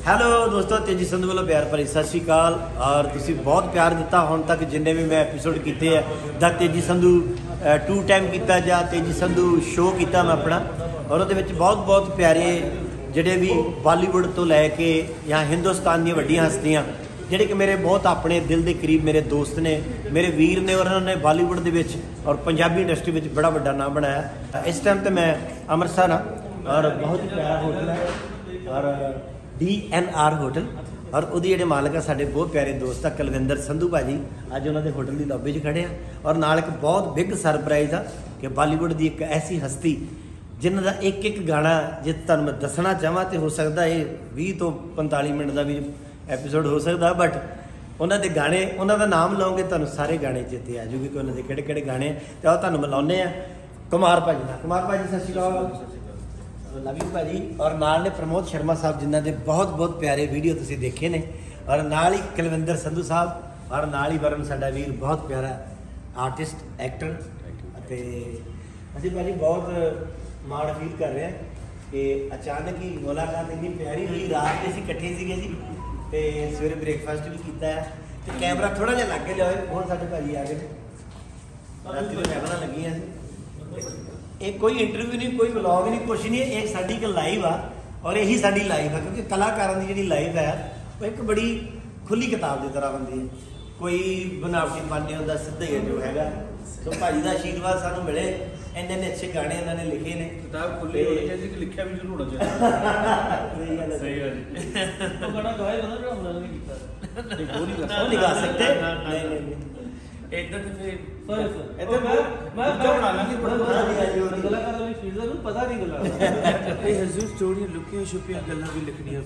Hello ਦੋਸਤੋ, ਤੇਜੀ ਸੰਧੂ ਵੱਲੋਂ ਪਿਆਰ ਭਰੀ ਸਤਿ ਸ਼੍ਰੀ ਅਕਾਲ। ਔਰ ਤੁਸੀਂ ਬਹੁਤ ਪਿਆਰ ਦਿੱਤਾ ਹੁਣ ਤੱਕ ਜਿੰਨੇ ਵੀ ਮੈਂ ਐਪੀਸੋਡ ਕੀਤੇ ਆ ਦਾ ਤੇਜੀ ਸੰਧੂ 2 ਟਾਈਮ ਕੀਤਾ ਜਾਂ ਤੇਜੀ ਸੰਧੂ ਸ਼ੋਅ ਕੀਤਾ ਮੈਂ ਆਪਣਾ, ਔਰ ਉਹਦੇ ਵਿੱਚ ਬਹੁਤ ਪਿਆਰੇ ਜਿਹੜੇ ਵੀ ਬਾਲੀਵੁੱਡ ਤੋਂ ਲੈ ਕੇ ਜਾਂ ਹਿੰਦੁਸਤਾਨ ਦੀਆਂ ਵੱਡੀਆਂ ਹਸਤੀਆਂ ਜਿਹੜੇ ਕਿ ਮੇਰੇ ਬਹੁਤ ਆਪਣੇ ਦਿਲ ਦੇ ਕਰੀਬ ਮੇਰੇ ਦੋਸਤ ਨੇ, ਮੇਰੇ ਵੀਰ ਨੇ, ਔਰ ਉਹਨਾਂ ਨੇ ਬਾਲੀਵੁੱਡ ਦੇ ਵਿੱਚ ਔਰ ਪੰਜਾਬੀ ਇੰਡਸਟਰੀ ਵਿੱਚ ਬੜਾ ਵੱਡਾ ਨਾਮ ਬਣਾਇਆ। ਇਸ ਟਾਈਮ ਤੇ ਮੈਂ ਅੰਮ੍ਰਿਤਸਰ ਹਾਂ ਔਰ ਬਹੁਤ ਹੀ ਪਿਆਰਾ ਹੋਟਲ ਹੈ ਔਰ DNR ਹੋਟਲ, ਔਰ ਉਹਦੇ ਜਿਹੜੇ ਮਾਲਕ ਆ ਸਾਡੇ ਬਹੁਤ ਪਿਆਰੇ ਦੋਸਤ ਆ ਕੁਲਵਿੰਦਰ ਸੰਧੂ ਭਾਜੀ। ਅੱਜ ਉਹਨਾਂ ਦੇ ਹੋਟਲ ਦੀ ਲੌਬੀ 'ਚ ਖੜੇ ਆ ਔਰ ਨਾਲ ਇੱਕ ਬਹੁਤ ਬਿਗ ਸਰਪ੍ਰਾਈਜ਼ ਆ ਕਿ ਬਾਲੀਵੁੱਡ ਦੀ ਇੱਕ ਐਸੀ ਹਸਤੀ ਜਿਨ੍ਹਾਂ ਦਾ ਇੱਕ ਗਾਣਾ ਜੇ ਤੁਹਾਨੂੰ ਮੈਂ ਦੱਸਣਾ ਚਾਹਾਂ ਤੇ ਹੋ ਸਕਦਾ ਇਹ 20 ਤੋਂ 45 ਮਿੰਟ ਦਾ ਵੀ ਐਪੀਸੋਡ ਹੋ ਸਕਦਾ, ਬਟ ਉਹਨਾਂ ਦੇ ਗਾਣੇ, ਉਹਨਾਂ ਦਾ ਨਾਮ ਲਓਗੇ ਤੁਹਾਨੂੰ ਸਾਰੇ ਗਾਣੇ ਚੇਤੇ ਆ ਜੂਗੇ ਕਿ ਉਹਨਾਂ ਦੇ ਕਿਹੜੇ ਗਾਣੇ ਤੇ ਉਹ ਤੁਹਾਨੂੰ ਮਿਲਾਉਂਦੇ ਆ ਕੁਮਾਰ ਭਾਜੀ ਨਾਲ। ਕੁਮਾਰ ਭਾਜੀ ਸਤਿ ਸ਼੍ਰੀ ਅਕਾਲ, ਲਵ ਯੂ ਭਾਜੀ। ਔਰ ਨਾਲ ਨੇ ਪ੍ਰਮੋਦ ਸ਼ਰਮਾ ਸਾਹਿਬ ਜਿਨ੍ਹਾਂ ਦੇ ਬਹੁਤ ਪਿਆਰੇ ਵੀਡੀਓ ਤੁਸੀਂ ਦੇਖੇ ਨੇ, ਔਰ ਨਾਲ ਹੀ ਕੁਲਵਿੰਦਰ ਸੰਧੂ ਸਾਹਿਬ, ਔਰ ਨਾਲ ਹੀ ਵਰਨ ਸਾਡਾ ਵੀਰ ਬਹੁਤ ਪਿਆਰਾ ਆਰਟਿਸਟ ਐਕਟਰ। ਅਤੇ ਅਸੀਂ ਭਾਜੀ ਬਹੁਤ ਮਾਣ ਫੀਲ ਕਰ ਰਹੇ ਹਾਂ ਕਿ ਅਚਾਨਕ ਹੀ ਮੁਲਾਕਾਤ ਇੰਨੀ ਪਿਆਰੀ ਹੋਈ। ਰਾਤ ਦੇ ਅਸੀਂ ਇਕੱਠੇ ਸੀਗੇ ਜੀ ਤੇ ਸਵੇਰੇ ਬ੍ਰੇਕਫਾਸਟ ਵੀ ਕੀਤਾ ਹੈ ਤੇ ਕੈਮਰਾ ਥੋੜਾ ਜਿਹਾ ਲੱਗ ਲਿਆ ਹੋਇਆ। ਹੁਣ ਸਾਡੇ ਭਾਜੀ ਆ ਗਏ ਰਾਤੀ ਦੇ ਕੈਮਰਾ ਲੱਗੀਆਂ ਸੀ। ਇਹ ਕੋਈ ਇੰਟਰਵਿਊ ਨਹੀਂ, ਕੋਈ ਵਲੌਗ ਨਹੀਂ, ਕੁਛ ਨਹੀਂ, ਇਹ ਸਾਡੀ ਇੱਕ ਲਾਈਵ ਆ ਔਰ ਇਹੀ ਸਾਡੀ ਲਾਈਵ ਆ ਕਿਉਂਕਿ ਕਲਾਕਾਰਾਂ ਦੀ ਜਿਹੜੀ ਲਾਈਵ ਹੈ ਉਹ ਇੱਕ ਬੜੀ ਖੁੱਲੀ ਕਿਤਾਬ ਦੀ ਤਰ੍ਹਾਂ ਹੁੰਦੀ ਹੈ, ਕੋਈ ਬਨਾਵਟੀ ਮਨ ਨਹੀਂ ਹੁੰਦਾ, ਸਿੱਧਾ ਹੀ ਜੋ ਹੈਗਾ। ਸੋ ਭਾਜੀ ਦਾ ਆਸ਼ੀਰਵਾਦ ਸਾਨੂੰ ਮਿਲੇ, ਇੰਨੇ ਅੱਛੇ ਗਾਣੇ ਇਹਨਾਂ ਨੇ ਲਿਖੇ ਨੇ। ਕਿਤਾਬ ਖੁੱਲੀ ਹੋਣੀ ਚਾਹੀਦੀ ਕਿ ਲਿਖਿਆ ਵੀ ਜ਼ਰੂਰ ਹੋਣਾ ਚਾਹੀਦਾ। ਸਹੀ ਗੱਲ ਹੈ, ਸਹੀ ਗੱਲ ਜੀ। ਉਹ ਗਾਣਾ ਗਾਇਆ ਨਾ ਜਿਹੜਾ ਉਹਨਾਂ ਨੇ ਕੀਤਾ, ਉਹ ਨਹੀਂ ਗਾ ਸਕਦੇ। ਨਹੀਂ ਇੱਦਾਂ ਤੇ ਫਿਰ ਇੱਧਰ ਮੈਂ ਬਣਾ ਲਾਂਗੀ ਕਲਾਕਾਰ ਵਾਲੀ ਚੀਜ਼ਾਂ ਨੂੰ ਪਤਾ ਨਹੀਂ ਗੱਲਾਂ ਇਹ ਹਜ਼ੂਰ ਸਟੋਰੀਆਂ ਲੁਕੀਆਂ ਛੁਪੀਆਂ ਗੱਲਾਂ ਵੀ ਲਿਖਣੀਆਂ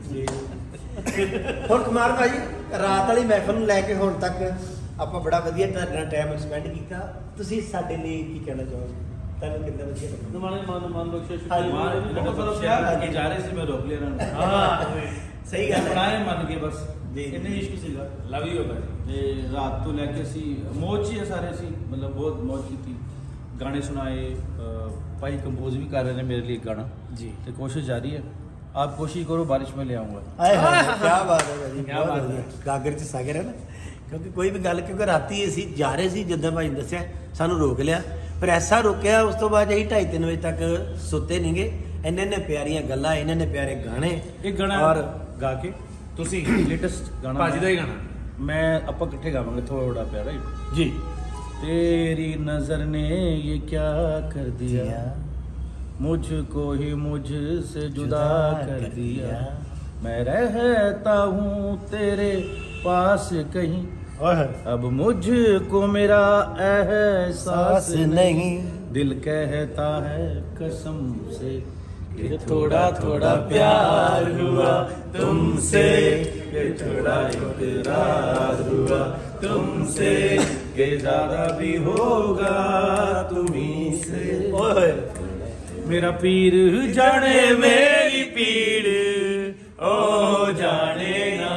ਪੈਂਦੀਆਂ। ਹੁਣ ਕੁਮਾਰ ਭਾਜੀ ਰਾਤ ਵਾਲੀ ਮਹਿਫਲ ਨੂੰ ਲੈ ਕੇ ਹੁਣ ਤੱਕ ਆਪਾਂ ਬੜਾ ਵਧੀਆ ਤੁਹਾਡੇ ਨਾਲ ਟਾਈਮ ਸਪੈਂਡ ਕੀਤਾ, ਤੁਸੀਂ ਸਾਡੇ ਲਈ ਕੀ ਕਹਿਣਾ ਚਾਹੋਗੇ? ਤੁਹਾਨੂੰ ਕਿੰਨਾ ਵਧੀਆ ਲੱਗਾ? ਤੁਹਾਡੇ ਮਨ ਬਖਸ਼ਿਸ਼ ਕੇ ਜਾ ਰਹੇ ਸੀ, ਮੈਂ ਰੋਕ ਲਿਆ ਨਾ। ਹਾਂ ਸਹੀ ਗੱਲ ਹੈ, ਮੰਨ ਕੇ ਬਸ ਜੀ ਇੰਨੇ ਇਸ਼ਕ ਸੀਗਾ। ਲਵ ਯੂ ਭਾਜੀ। ਤੇ ਰਾਤ ਤੋਂ ਲੈ ਕੇ ਅਸੀਂ ਮੌਜ ਹੀ ਸਾਰੇ ਸੀ, ਮਤਲਬ ਬਹੁਤ ਮੌਜ ਕੀਤੀ, ਗਾਣੇ ਸੁਣਾਏ। ਭਾਈ ਕੰਪੋਜ਼ ਵੀ ਕਰ ਰਹੇ ਨੇ ਮੇਰੇ ਲਈ ਗਾਣਾ ਜੀ, ਤੇ ਕੋਸ਼ਿਸ਼ ਜਾਰੀ ਹੈ। आप कोशिश करो बारिश में ले आऊँगा। क्या बात है भाजी, क्या बात है। गागर च सागर है ना, क्योंकि कोई भी गल क्योंकि राती असी जा रहे सी जिद्दां भाई ने दस्सिया सानू रोक लिया, पर ऐसा रोकिया उस तो बाद असीं 2:30-3 बजे तक सुते नहीं गए। इन्ने प्यारियां गल्लां, इन्ने प्यारे गाने, एक गाना और गा के तुसी लेटेस्ट गाना भाजी दा ही गाना मैं आपां इकट्ठे गावांगे थोड़ा प्यारा जी। तेरी नजर ने ये क्या कर दिया, मुझको ही मुझसे जुदा कर दिया, मैं रहता हूँ तेरे पास कहीं, अब मुझको मेरा एहसास नहीं, दिल कहता है कसम से कि थोड़ा थोड़ा प्यार हुआ तुमसे, थोड़ा इकरार हुआ तुमसे, के ज्यादा भी होगा तुम्हीं से, मेरा पीर जाने मेरी पीड़, ओ जाने ना,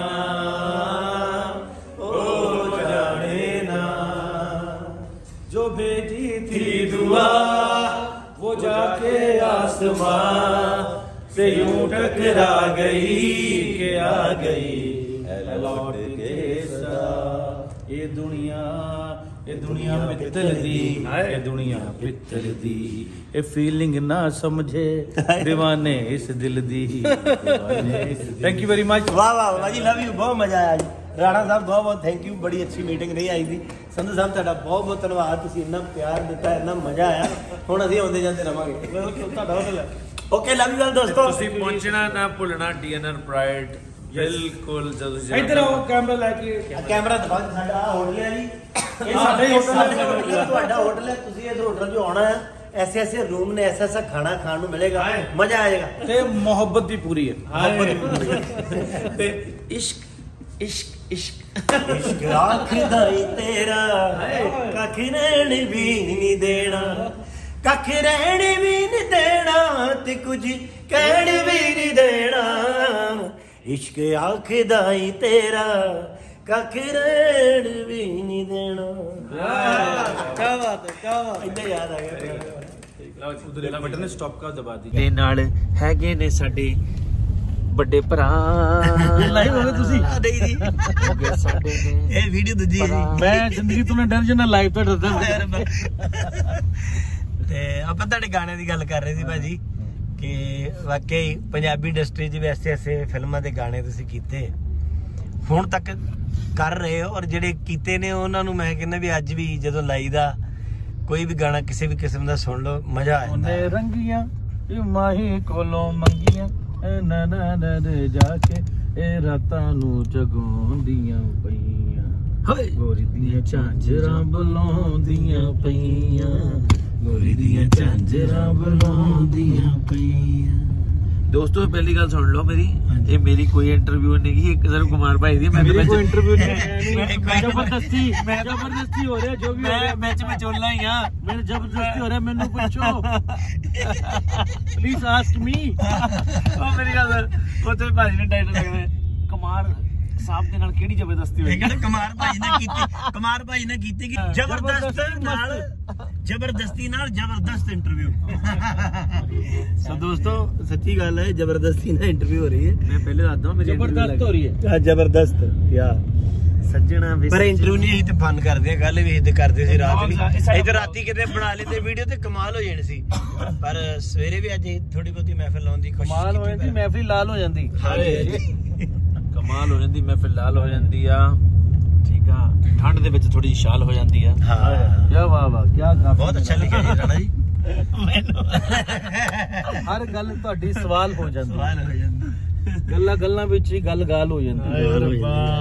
ओ जाने ना, जो भेजी थी दुआ वो जाके आसमां से यूं टकरा गई के आ गई लौट के सा। ये दुनिया पित्तर दी, ये दुनिया पित्तर दी, ये फीलिंग ना समझे दीवाने इस दिल दी। Thank you very much. वाह वाह भाजी, लव यू, बहुत मजा आया जी। राणा साहब बहुत थैंक यू, बड़ी अच्छी मीटिंग रही आई थी। संधू साहब ਤੁਹਾਡਾ ਬਹੁਤ ਧੰਨਵਾਦ, ਤੁਸੀਂ ਇੰਨਾ ਪਿਆਰ ਦਿੱਤਾ, ਇੰਨਾ ਮਜ਼ਾ ਆਇਆ। ਹੁਣ ਅਸੀਂ ਆਉਂਦੇ ਜਾਂਦੇ ਰਵਾਂਗੇ। ਤੁਹਾਡਾ ਹੋਟਲ ਹੈ। ਓਕੇ ਲਵ ਯੂ ਦੋਸਤੋ, ਤੁਸੀਂ ਪਹੁੰਚਣਾ ਨਾ ਭੁੱਲਣਾ DNR ਪ੍ਰਾਈਡ। ਬਿਲਕੁਲ ਜਦੋਂ ਇੱਧਰ ਆਓ ਕੈਮਰਾ ਲੈ ਕੇ, ਕੈਮਰਾ ਦਿਖਾਓ। ਸਾਡਾ ਹੋਟਲ ਹੈ ਜੀ, ਇਹ ਸਾਡਾ ਹੋਟਲ ਹੈ, ਤੁਹਾਡਾ ਹੋਟਲ ਹੈ। ਤੁਸੀਂ ਇਸ ਹੋਟਲ 'ਚ ਆਉਣਾ ਹੈ, ऐसे रूम ने ऐसा खाना खाने को मिलेगा, मजा आएगा। ते मोहब्बत भी पूरी है, ते इश्क इश्क इश्क इश्क आखदा तेरा कख रहने भी नहीं देना, कख रहने भी नहीं देना, ते कुछ कहने भी नहीं देना, इश्क आखदा तेरा कख रहन भी नहीं देना। क्या बात है, क्या बात, इतना याद आ गया। बटन स्टॉप का दबा दी। नाल हैगे ने साडे ਵੱਡੇ ਭਰਾ ਲਾਈਵ ਹੋ ਗਏ ਤੁਸੀਂ? ਨਹੀਂ ਜੀ, ਇਹ ਵੀਡੀਓ ਦੂਜੀ ਹੈ ਜੀ। ਮੈਂ ਜ਼ਿੰਦਗੀ ਤੋਂ ਡਰ ਜਨਾ ਲਾਈਵ ਤੋਂ ਡਰਦਾ। ਤੇ ਆਪਾਂ ਤੁਹਾਡੇ ਗਾਣੇ ਦੀ ਗੱਲ ਕਰ ਰਹੇ ਸੀ ਭਾਜੀ ਕਿ ਵਾਕਈ ਪੰਜਾਬੀ ਇੰਡਸਟਰੀ 'ਚ ਵੀ ਐਸੇ ਫਿਲਮਾਂ ਦੇ ਗਾਣੇ ਤੁਸੀਂ ਕੀਤੇ ਹੁਣ ਤੱਕ ਕਰ ਰਹੇ ਹੋ, ਔਰ ਜਿਹੜੇ ਕੀਤੇ ਨੇ ਉਹਨਾਂ ਨੂੰ ਮੈਂ ਕਹਿੰਦਾ ਵੀ ਅੱਜ ਵੀ ਜਦੋਂ ਲਾਈਦਾ ਕੋਈ ਵੀ ਗਾਣਾ ਕਿਸੇ ਵੀ ਕਿਸਮ ਦਾ ਸੁਣ ਲਓ ਮਜ਼ਾ ਆ ਜਾਂਦਾ। ਉਹਨੇ ਰੰਗੀਆਂ ਮਾਹੀ ਕੋਲੋਂ ਮੰਗੀਆਂ ਨਾ ਨਾ ਨਾ ਜਾ ਕੇ ਇਹ ਰਾਤਾਂ ਨੂੰ ਜਗਾਉਂਦੀਆਂ ਪਈਆਂ, ਗੋਰੀ ਦੀਆਂ ਝਾਂਜਰਾਂ ਬੁਲਾਉਂਦੀਆਂ ਪਈਆਂ, ਗੋਰੀ ਦੀਆਂ ਝਾਂਜਰਾਂ ਬੁਲਾਉਂਦੀਆਂ ਪਈਆਂ। ਦੋਸਤੋ ਪਹਿਲੀ ਗੱਲ ਸੁਣ ਲਓ ਮੇਰੀ, ਇਹ ਮੇਰੀ ਕੋਈ ਇੰਟਰਵਿਊ ਨਹੀਂ ਗੀ, ਇੱਕ ਸਿਰਫ ਕੁਮਾਰ ਭਾਈ ਦੀ। ਮੈਂ ਕੋਈ ਇੰਟਰਵਿਊ ਨਹੀਂ, ਜ਼ਬਰਦਸਤੀ ਹੋ ਰਿਹਾ, ਜੋ ਵੀ ਮੈਂ ਚ ਵਿਚੋਲਾ ਹੀ ਆ, ਮੈਨੂੰ ਜ਼ਬਰਦਸਤੀ ਹੋ ਰਿਹਾ, ਮੈਨੂੰ ਪੁੱਛੋ ਪਲੀਜ਼ ਆਸਕ ਮੀ। ਉਹ ਮੇਰੀ ਗੱਲ ਉੱਥੇ ਭਾਜੀ ਨੇ ਟਾਈਟਲ ਲੱਗਦਾ ਕੁਮਾਰ ਸਾਹਿਬ ਦੇ ਨਾਲ ਕਿਹੜੀ ਜ਼ਬਰਦਸਤੀ ਹੋਈ? ਕੁਮਾਰ ਭਾਈ ਨੇ ਕੀਤੀ ਕਿ ਜ਼ਬਰਦਸਤੀ ਨਾਲ ਜ਼ਬਰਦਸਤ ਇੰਟਰਵਿਊ। ਸੋ ਦੋਸਤੋ ਸੱਚੀ ਗੱਲ ਹੈ, ਜ਼ਬਰਦਸਤੀ ਨਾਲ ਇੰਟਰਵਿਊ ਹੋ ਰਹੀ ਹੈ। ਮੈਂ ਪਹਿਲੇ ਦੱਸਦਾ ਮੇਰੀ ਜ਼ਬਰਦਸਤ ਹੋ ਰਹੀ ਹੈ। ਜ਼ਬਰਦਸਤ ਯਾਰ ਸੱਜਣਾ, ਪਰ ਇੰਟਰਵਿਊ ਨਹੀਂ ਅਸੀਂ ਤੇ ਫਨ ਕਰਦੇ ਆ, ਗੱਲ ਵੀ ਇਹ ਕਰਦੇ ਸੀ ਰਾਤ ਵੀ, ਇੱਧਰ ਰਾਤੀ ਕਿਤੇ ਬਣਾ ਲੈਂਦੇ ਵੀਡੀਓ ਤੇ ਕਮਾਲ ਹੋ ਜਾਣੀ ਸੀ, ਪਰ ਸਵੇਰੇ ਵੀ ਅੱਜ ਥੋੜੀ ਬਹੁਤੀ ਮਹਿਫਿਲ ਲਾਉਣ ਦੀ ਕੋਸ਼ਿਸ਼ ਕੀਤੀ। ਕਮਾਲ ਹੋ ਜਾਂਦੀ, ਮਹਿਫਿਲ ਲਾਲ ਹੋ ਜਾਂਦੀ, ਕਮਾਲ ਹੋ ਜਾਂਦੀ, ਮਹਿਫਿਲ ਲਾਲ ਹੋ ਜਾਂਦੀ ਆ। ਠੀਕ ਆ, ਠੰਡ ਦੇ ਵਿੱਚ ਥੋੜੀ ਸ਼ਾਲ ਹੋ ਜਾਂਦੀ ਆ। ਹਾਂ ਕੀ ਵਾਹ ਵਾਹ, ਕੀ ਬਹੁਤ ਅੱਛਾ ਲਿਖਿਆ ਜੀ ਰਾਣਾ ਜੀ। ਹਰ ਗੱਲ ਤੁਹਾਡੀ ਸਵਾਲ ਹੋ ਜਾਂਦੀ, ਸਵਾਲ ਹੋ ਜਾਂਦਾ, ਗੱਲਾਂ ਵਿੱਚ ਹੀ ਗੱਲ ਹੋ ਜਾਂਦੀ।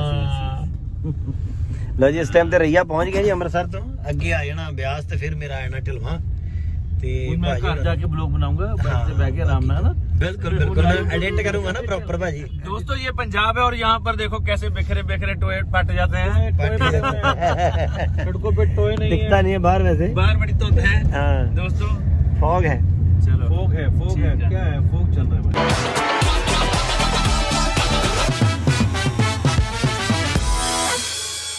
ਲਓ ਜੀ, ਇਸ ਟਾਈਮ ਤੇ ਰਈਆ ਪਹੁੰਚ ਗਿਆ ਜੀ ਅੰਮ੍ਰਿਤਸਰ ਤੋਂ, ਅੱਗੇ ਆ ਜਾਣਾ ਬਿਆਸ ਤੇ ਫਿਰ ਮੇਰਾ ਆ ਜਾਣਾ ਢਿਲਵਾਂ। ਤੇ ਮੈਂ ਘਰ ਜਾ ਕੇ ਬਲੌਗ ਬਣਾऊंगा, बैठ के बैठ के आराम में, है ना? बिल्कुल बिल्कुल, मैं एडिट करूंगा ना प्रॉपर भाजी। दोस्तों ये पंजाब है और यहाँ पर देखो कैसे बिखरे बिखरे टोए पट जाते हैं। सड़कों पे टोए नहीं दिखता नहीं है बाहर, वैसे बाहर बड़ी धुंध है। हाँ दोस्तों फॉग है, चलो फॉग है क्या है, फॉग चल रहा है।